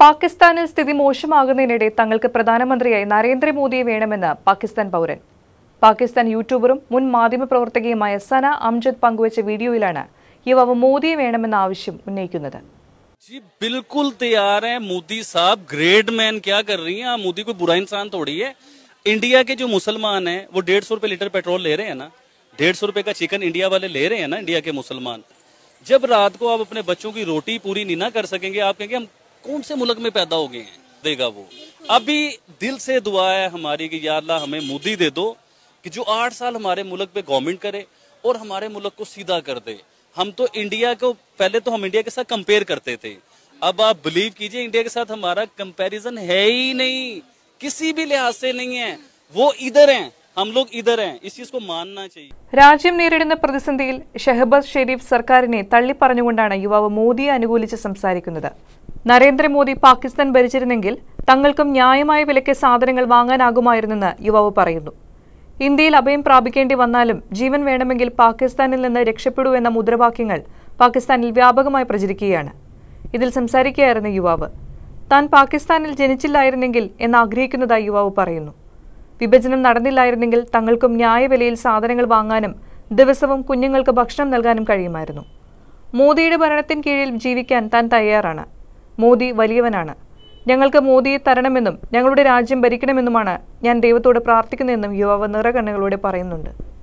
പാകിസ്ഥാനിൽ സ്ഥിതി മോശമാകുന്നതിനിടെ തങ്ങൾക്ക് പ്രധാനമന്ത്രിയായി നരേന്ദ്രമോദിയെ വേണമെന്ന് പാകിസ്ഥാൻ പൗരൻ. പാകിസ്ഥാൻ യൂട്യൂബറും മുൻ മാധ്യമപ്രവർത്തകയുമായ സന അംജദ് പങ്കുവച്ച വീഡിയോയിലാണ് യുവാവ് മോദിയെ വേണമെന്ന ആവശ്യം ഉന്നയിക്കുന്നത്. जी बिल्कुल तैयार है. मोदी साहब ग्रेट मैन क्या कर रही हैं. मोदी कोई बुरा इंसान थोड़ी है. इंडिया के जो मुसलमान हैं वो 150 रुपए लीटर पेट्रोल ले रहे हैं ना. 150 रुपए का चिकन इंडिया वाले ले रहे हैं ना. इंडिया के मुसलमान जब रात को आप अपने बच्चों की रोटी पूरी नहीं ना कर सकेंगे, आप कहेंगे हम कौन से मुल्क में पैदा हो गए हैं. देगा वो. अभी दिल से दुआ है हमारी कि या अल्लाह हमें मोदी दे दो कि जो 8 साल हमारे मुल्क पे गवर्नमेंट करे और हमारे मुल्क को सीधा कर दे. हम तो इंडिया को पहले तो हम इंडिया के साथ कंपेयर करते थे. अब आप बिलीव कीजिए इंडिया के साथ हमारा कंपैरिजन है ही नहीं, किसी भी लिहाज से नहीं है. वो इधर हैं, हम लोग इधर हैं. इस चीज को मानना चाहिए. രാജ്യം നേരിടുന്ന പ്രതിസന്ധിയിൽ ഷഹബാസ് ഷെരീഫ് സർക്കാരിനെ തള്ളിപ്പറഞ്ഞുകൊണ്ടാണ് യുവാവ് മോദിയെ അനുകൂലിച്ച് സംസാരിക്കുന്നത്. നരേന്ദ്രമോദി പാകിസ്ഥാൻ ഭരിച്ചിരുന്നെങ്കിൽ തങ്ങൾക്കും ന്യായമായ വിലയ്ക്ക് സാധനങ്ങൾ വാങ്ങാനാകുമായിരുന്നെന്ന് യുവാവ് പറയുന്നു. ഇന്ത്യയിൽ അഭയം പ്രാപിക്കേണ്ടി വന്നാലും ജീവൻ വേണമെങ്കിൽ പാകിസ്ഥാനിൽ നിന്ന് രക്ഷപ്പെടൂ എന്ന മുദ്രാവാക്യങ്ങൾ പാകിസ്ഥാനിൽ വ്യാപകമായി പ്രചരിക്കുകയാണ്. ഇതിൽ സംസാരിക്കുകയായിരുന്ന യുവാവ് താൻ പാകിസ്ഥാനിൽ ജനിച്ചില്ലായിരുന്നെങ്കിൽ എന്നാഗ്രഹിക്കുന്നതായി യുവാവ് പറയുന്നു. വിഭജനം നടന്നില്ലായിരുന്നെങ്കിൽ തങ്ങൾക്കും ന്യായവിലയിൽ സാധനങ്ങൾ വാങ്ങാനും ദിവസവും കുഞ്ഞുങ്ങൾക്ക് ഭക്ഷണം നൽകാനും കഴിയുമായിരുന്നു. മോദിയുടെ ഭരണത്തിന് കീഴിൽ ജീവിക്കാൻ താൻ തയ്യാറാണ്. മോദി വലിയവനാണ്. ഞങ്ങൾക്ക് മോദിയെ തരണമെന്നും ഞങ്ങളുടെ രാജ്യം ഭരിക്കണമെന്നുമാണ് ഞാൻ ദൈവത്തോട് പ്രാർത്ഥിക്കുന്നതെന്നും യുവാവ് നിറകണ്ണുകളോടെ പറയുന്നുണ്ട്.